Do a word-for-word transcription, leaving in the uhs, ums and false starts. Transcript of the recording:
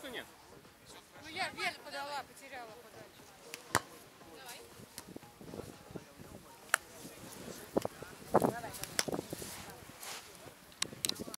что нет? Ну я вверх подала, потеряла подачу.